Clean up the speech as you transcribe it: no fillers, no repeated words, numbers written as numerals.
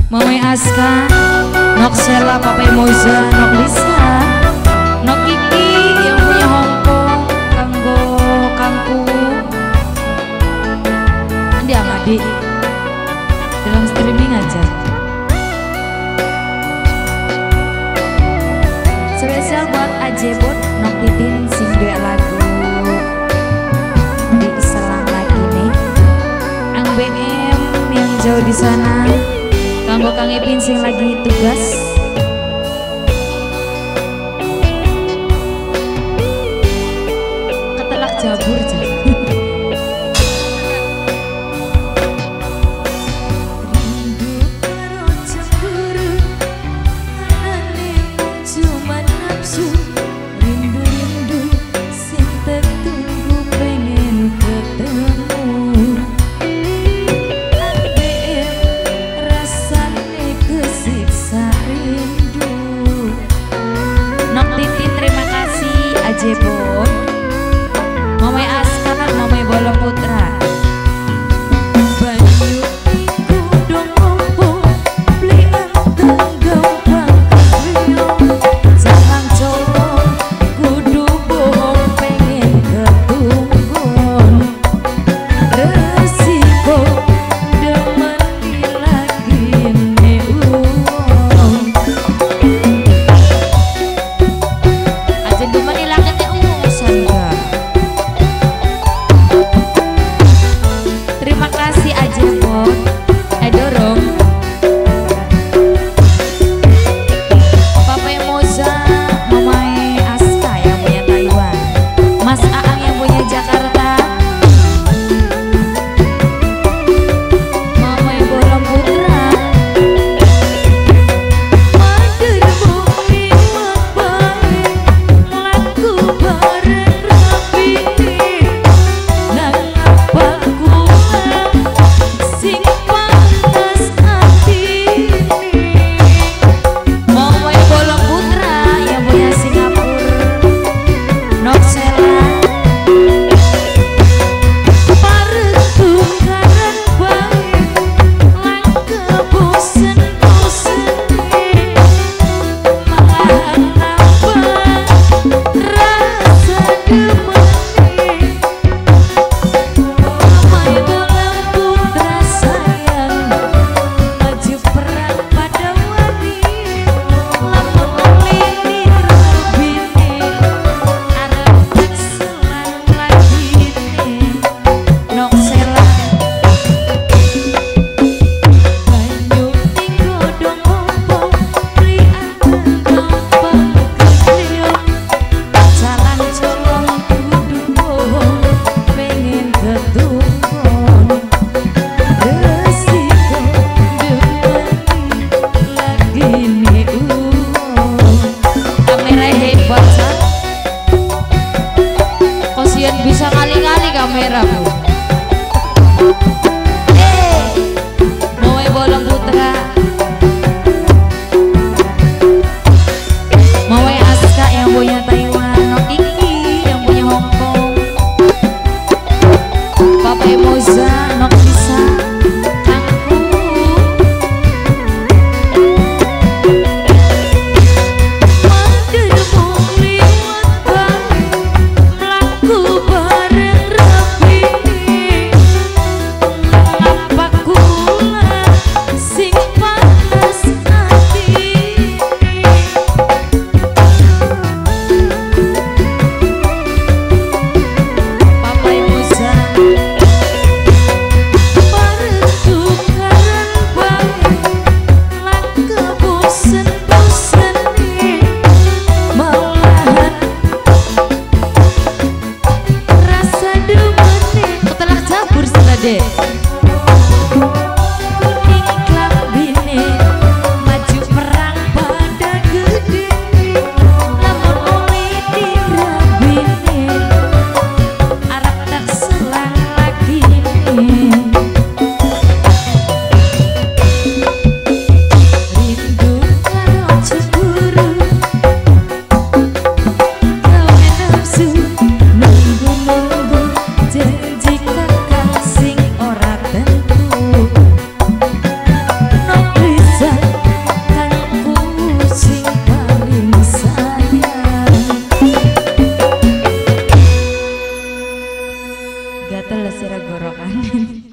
Mama Aska, Nok Sela, Papa Moza, Nok Lisa, Nok Kiki yang punya Hongkong, Kanggo, Kangku, dia ngadi dalam streaming aja. Spesial buat Ajebot, Nok Titin, sing duet lagu di Selang lagi nih. Ang BM yang jauh di sana. Kanggo Kang Epin sing lagi tugas. Ketelak jabur aja. Rindu karo cemburu, anane cuma nafsu. Rindu-rindu sing tertunggu pengen ketemu. Nok Titin terima kasih Ajebot, Mama betul sira gorokan.